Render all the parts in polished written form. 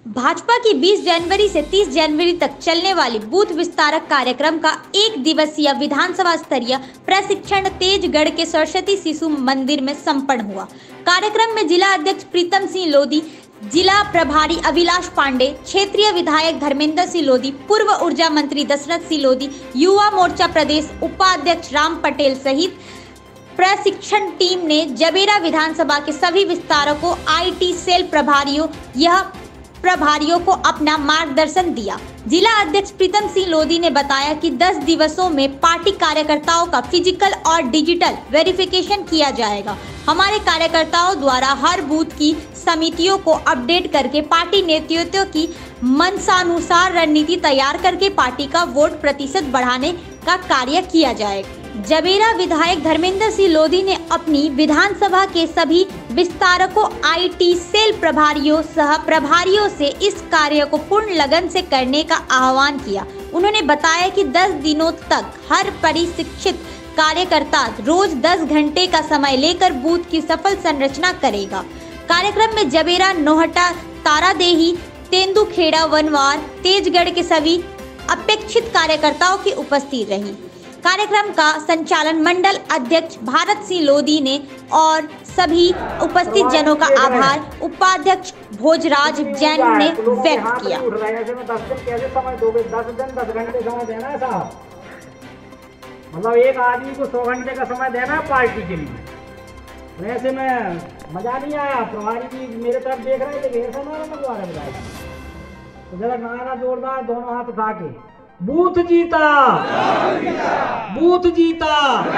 भाजपा की 20 जनवरी से 30 जनवरी तक चलने वाली बूथ विस्तारक कार्यक्रम का एक दिवसीय विधानसभा स्तरीय प्रशिक्षण तेजगढ़ के सरस्वती शिशु मंदिर में संपन्न हुआ। कार्यक्रम में जिला अध्यक्ष प्रीतम सिंह लोधी, जिला प्रभारी अभिलाष पांडे, क्षेत्रीय विधायक धर्मेंद्र सिंह लोधी, पूर्व ऊर्जा मंत्री दशरथ सिंह लोधी, युवा मोर्चा प्रदेश उपाध्यक्ष राम पटेल सहित प्रशिक्षण टीम ने जबेरा विधानसभा के सभी विस्तारकों, IT सेल प्रभारियों को अपना मार्गदर्शन दिया। जिला अध्यक्ष प्रीतम सिंह लोधी ने बताया कि 10 दिवसों में पार्टी कार्यकर्ताओं का फिजिकल और डिजिटल वेरिफिकेशन किया जाएगा। हमारे कार्यकर्ताओं द्वारा हर बूथ की समितियों को अपडेट करके पार्टी नेतृत्व की मंशानुसार रणनीति तैयार करके पार्टी का वोट प्रतिशत बढ़ाने का कार्य किया जाएगा। जबेरा विधायक धर्मेंद्र सिंह लोधी ने अपनी विधानसभा के सभी विस्तारकों, IT सेल प्रभारियों सह प्रभारियों से इस कार्य को पूर्ण लगन से करने का आह्वान किया। उन्होंने बताया कि 10 दिनों तक हर प्रशिक्षित कार्यकर्ता रोज 10 घंटे का समय लेकर बूथ की सफल संरचना करेगा। कार्यक्रम में जबेरा, नोहटा, तारादेही, तेंदुखेड़ा, वनवार, तेजगढ़ के सभी अपेक्षित कार्यकर्ताओं की उपस्थिति रही। कार्यक्रम का संचालन मंडल अध्यक्ष भारत सिंह लोधी ने और सभी उपस्थित जनों का आभार उपाध्यक्ष भोजराज जैन ने व्यक्त किया। 10 घंटे समय देना है साहब, मतलब एक आदमी को 100 घंटे का समय देना है पार्टी के लिए। वैसे में मजा नहीं आया, प्रभारी जी मेरे तरफ देख रहे थे, ऐसा ना लगवा रहे तो जरा गाना जोरदार दोनों हाथ उठा के बूथ जीता, बूथ जीता।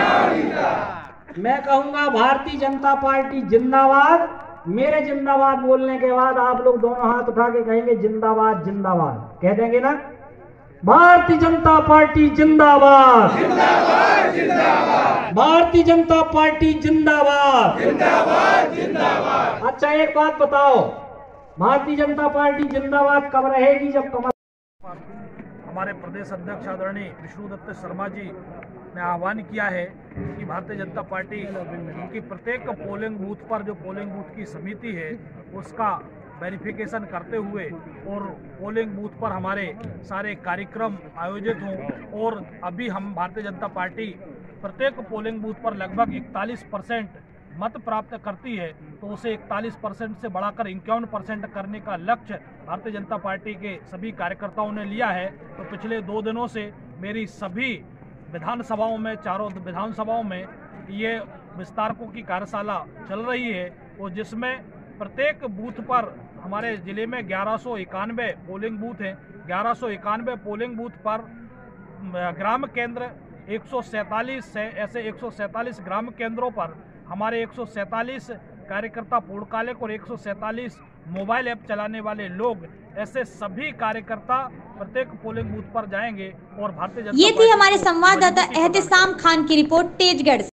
मैं कहूंगा भारतीय जनता पार्टी जिंदाबाद। मेरे जिंदाबाद बोलने के बाद आप लोग दोनों हाथ उठा के कहेंगे जिंदाबाद जिंदाबाद, कह देंगे ना? भारतीय जनता पार्टी जिंदाबाद, जिंदाबाद जिंदाबाद, भारतीय जनता पार्टी जिंदाबाद, जिंदाबाद जिंदाबाद। अच्छा एक बात बताओ, भारतीय जनता पार्टी जिंदाबाद कब रहेगी? जब कमल हमारे प्रदेश अध्यक्ष आदरणीय विष्णुदत्त शर्मा जी ने आह्वान किया है कि भारतीय जनता पार्टी उनकी प्रत्येक पोलिंग बूथ पर जो पोलिंग बूथ की समिति है उसका वेरिफिकेशन करते हुए और पोलिंग बूथ पर हमारे सारे कार्यक्रम आयोजित हों। और अभी हम भारतीय जनता पार्टी प्रत्येक पोलिंग बूथ पर लगभग 41% मत प्राप्त करती है, तो उसे 41% से बढ़ाकर 51% करने का लक्ष्य भारतीय जनता पार्टी के सभी कार्यकर्ताओं ने लिया है। तो पिछले 2 दिनों से मेरी सभी विधानसभाओं में, चारों विधानसभाओं में ये विस्तारकों की कार्यशाला चल रही है और जिसमें प्रत्येक बूथ पर हमारे ज़िले में 1191 पोलिंग बूथ हैं। 1191 पोलिंग बूथ पर ग्राम केंद्र 147 है। ऐसे 147 ग्राम केंद्रों पर हमारे 147 कार्यकर्ता पूर्णकालिक और 147 मोबाइल ऐप चलाने वाले लोग, ऐसे सभी कार्यकर्ता प्रत्येक पोलिंग बूथ पर जाएंगे और भारतीय जनता ये थी हमारे संवाददाता एहतेशाम खान की रिपोर्ट तेजगढ़ से।